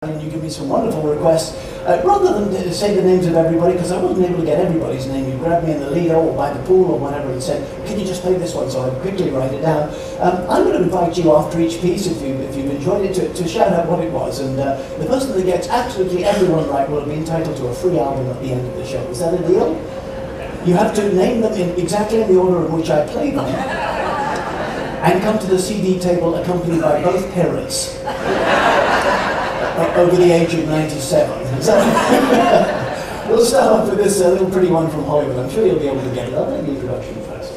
And you give me some wonderful requests. Rather than say the names of everybody, because I wasn't able to get everybody's name, you grabbed me in the Lido or by the pool or whatever and said, can you just play this one? So I quickly write it down. I'm going to invite you after each piece, if you've enjoyed it, to shout out what it was. And the person that gets absolutely everyone right will be entitled to a free album at the end of the show. Is that a deal? You have to name them exactly in the order in which I play them. And come to the CD table accompanied by both parents. Over the age of 97. So we'll start off with this little pretty one from Hollywood. I'm sure you'll be able to get it. I'll make the introduction first.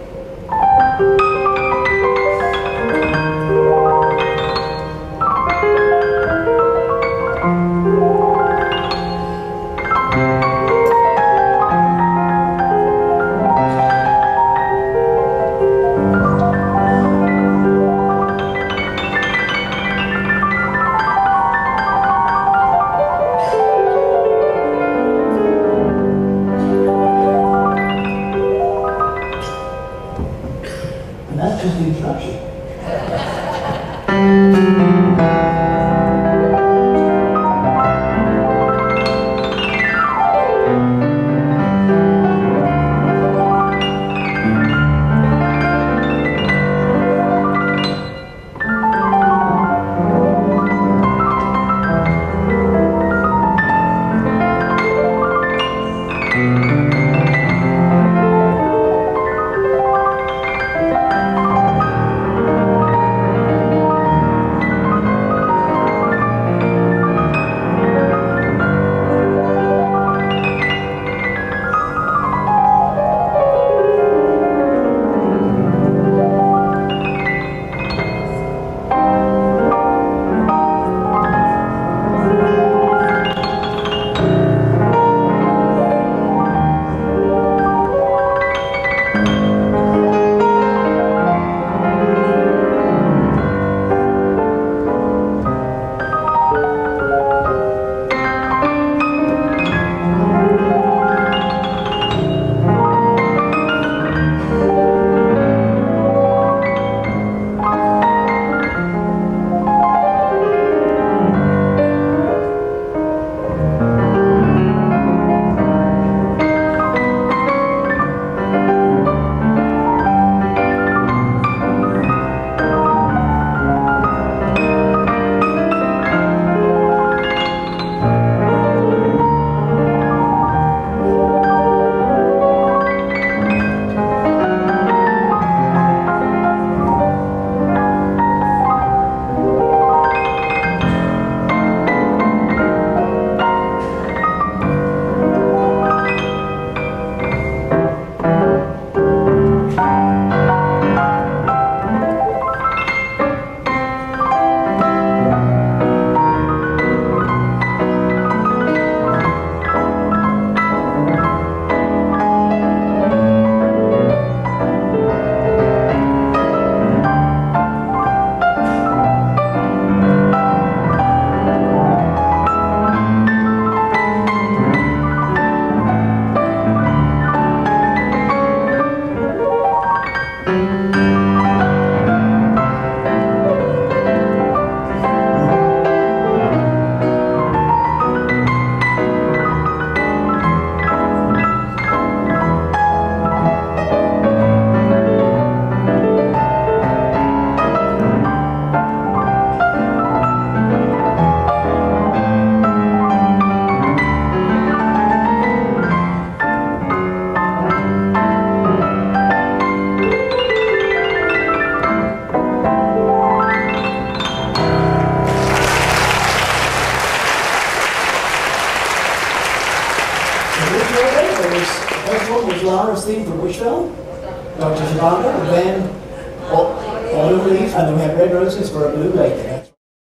First one was Lara's Theme from which film? Dr. Zhivago, and then Autumn Leaves, and then we had Red Roses for a Blue Lake.